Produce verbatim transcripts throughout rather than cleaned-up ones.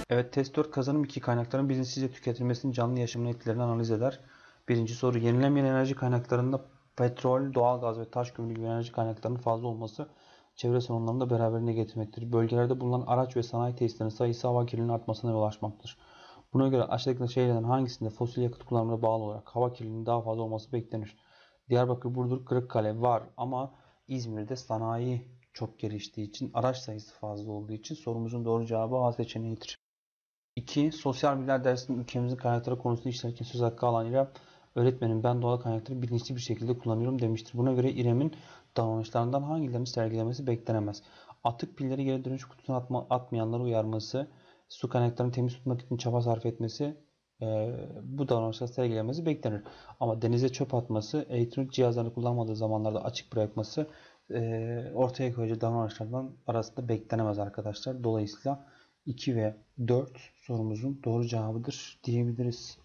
Evet, test dört kazanım iki kaynakların bilinçsizce tüketilmesinin canlı yaşamın etkilerini analiz eder. Birinci soru, yenilenemeyen enerji kaynaklarında petrol, doğalgaz ve taş kömürü gibi enerji kaynaklarının fazla olması çevre sorunlarını da beraberinde getirmektir. Bölgelerde bulunan araç ve sanayi tesislerinin sayısı hava kirliliğinin artmasına yol açmaktadır. Buna göre aşağıdaki şeylerden hangisinde fosil yakıt kullanımına bağlı olarak hava kirliliğinin daha fazla olması beklenir? Diyarbakır, Burdur, Kırıkkale var ama İzmir'de sanayi çok geliştiği için, araç sayısı fazla olduğu için sorumuzun doğru cevabı A seçeneğidir. iki. Sosyal bilgiler dersinde ülkemizin kaynakları konusunda işlerken söz hakkı alan İrem, öğretmenim ben doğal kaynakları bilinçli bir şekilde kullanıyorum demiştir. Buna göre İrem'in davranışlarından hangilerini sergilemesi beklenemez? Atık pilleri geri dönüş kutusuna atma, atmayanları uyarması, su kaynaklarını temiz tutmak için çaba sarf etmesi, e, bu davranışları sergilemesi beklenir. Ama denize çöp atması, elektronik cihazlarını kullanmadığı zamanlarda açık bırakması e, ortaya koyacağı davranışlardan arasında beklenemez arkadaşlar. Dolayısıyla iki ve dört sorumuzun doğru cevabıdır diyebiliriz.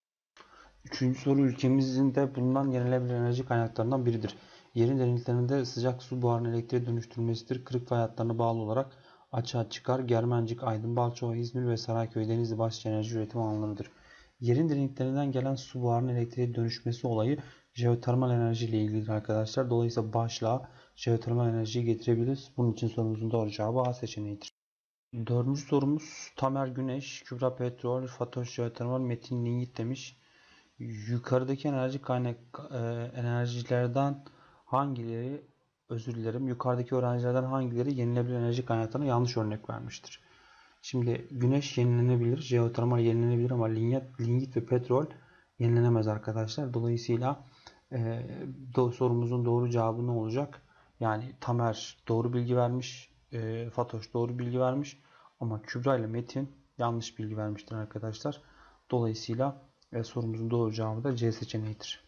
Üçüncü soru, ülkemizin de bulunan yenilenebilir enerji kaynaklarından biridir. Yerin derinliklerinde sıcak su buharının elektriğe dönüştürülmesidir. Kırık fay hatlarına bağlı olarak açığa çıkar. Germencik, Aydın, Balçova, İzmir ve Sarayköy, Denizli başlıca enerji üretim alanlarıdır. Yerin derinliklerinden gelen su buharının elektriğe dönüşmesi olayı jeotermal enerji ile ilgilidir arkadaşlar. Dolayısıyla başlığa jeotermal enerjiyi getirebiliriz. Bunun için sorumuzun doğru cevabı A seçeneğidir. Dördüncü sorumuz, Tamer Güneş, Kübra Petrol, Fatoş Jeotermal, Metin Lignit demiş. Yukarıdaki enerji kaynak e, enerjilerden hangileri, özür dilerim, yukarıdaki öğrencilerden hangileri yenilenebilir enerji kaynaklarına yanlış örnek vermiştir? Şimdi güneş yenilenebilir, jeotermal yenilenebilir ama lignit, lignit ve petrol yenilenemez arkadaşlar. Dolayısıyla e, do, sorumuzun doğru cevabı ne olacak? Yani Tamer doğru bilgi vermiş, e, Fatoş doğru bilgi vermiş ama Kübra ile Metin yanlış bilgi vermiştir arkadaşlar. Dolayısıyla e, sorumuzun doğru cevabı da C seçeneğidir.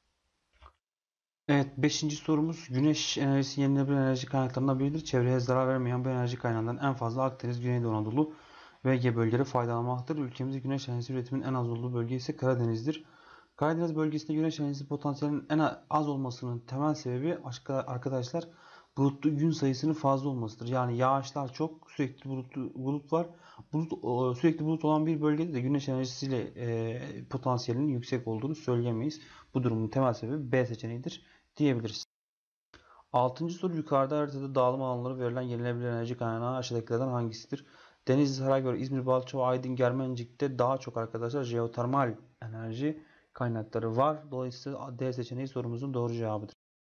Evet, beşinci sorumuz, güneş enerjisi yenilenebilir enerji kaynaklarından biridir. Çevreye zarar vermeyen bu enerji kaynağından en fazla Akdeniz, Güneydoğu Anadolu ve Ege bölgeleri faydalanmaktadır. Ülkemizde güneş enerjisi üretiminin en az olduğu bölge ise Karadeniz'dir. Karadeniz bölgesinde güneş enerjisi potansiyelinin en az olmasının temel sebebi arkadaşlar bulutlu gün sayısının fazla olmasıdır. Yani yağışlar çok, sürekli bulut, bulut var. Bulut, sürekli bulut olan bir bölgede de güneş enerjisiyle e, potansiyelinin yüksek olduğunu söyleyemeyiz. Bu durumun temel sebebi B seçeneğidir diyebiliriz. Altıncı soru, yukarıda haritada dağılım alanları verilen yenilenebilir enerji kaynağı aşağıdakilerden hangisidir? Denizli, Saraygöl, İzmir, Balçova, Aydın, Germencik'te daha çok arkadaşlar jeotermal enerji kaynakları var. Dolayısıyla D seçeneği sorumuzun doğru cevabıdır.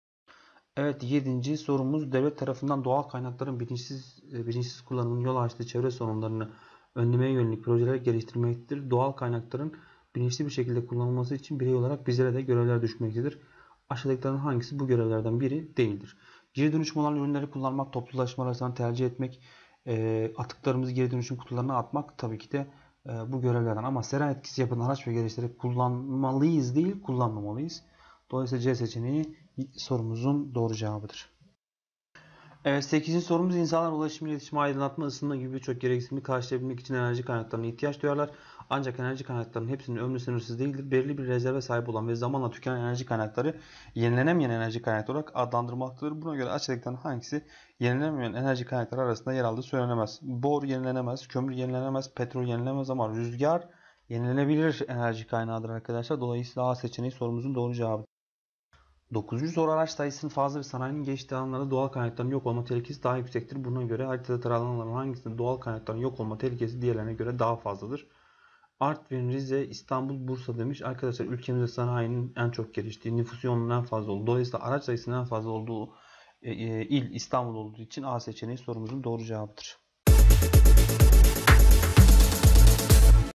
Evet, yedinci sorumuz, devlet tarafından doğal kaynakların bilinçsiz, bilinçsiz kullanımının yol açtığı çevre sorunlarını önlemeye yönelik projeler geliştirmektedir. Doğal kaynakların bilinçli bir şekilde kullanılması için birey olarak bizlere de görevler düşmektedir. Aşağıdakilerden hangisi bu görevlerden biri değildir? Geri dönüşüm olan ürünleri kullanmak, toplulaşma arasından tercih etmek, e, atıklarımızı geri dönüşüm kutularına atmak tabii ki de e, bu görevlerden. Ama sera etkisi yapan araç ve gereçleri kullanmalıyız değil, kullanmamalıyız. Dolayısıyla C seçeneği sorumuzun doğru cevabıdır. Evet, sekizinci sorumuz, insanlar ulaşım, iletişim, aydınlatma, ısınma gibi birçok gereksinimi karşılayabilmek için enerji kaynaklarına ihtiyaç duyarlar. Ancak enerji kaynaklarının hepsinin ömrü sınırsız değildir. Belirli bir rezerve sahip olan ve zamanla tükenen enerji kaynakları yenilenemeyen enerji kaynakları olarak adlandırılmaktadır. Buna göre aşağıdakilerden hangisi yenilenemeyen enerji kaynakları arasında yer aldığı söylenemez? Bor yenilenemez, kömür yenilenemez, petrol yenilenemez ama rüzgar yenilenebilir enerji kaynağıdır arkadaşlar. Dolayısıyla A seçeneği sorumuzun doğru cevabı. dokuzuncu soru, araç sayısının fazla ve sanayinin geçtiği alanlarda doğal kaynakların yok olma tehlikesi daha yüksektir. Buna göre haritada taranan alanların hangisinde doğal kaynakların yok olma tehlikesi diğerlerine göre daha fazladır? Artvin, Rize, İstanbul, Bursa demiş. Arkadaşlar ülkemizde sanayinin en çok geliştiği, nüfus yoğunluğunun en fazla olduğu, dolayısıyla araç sayısının en fazla olduğu e, e, il İstanbul olduğu için A seçeneği sorumuzun doğru cevabıdır.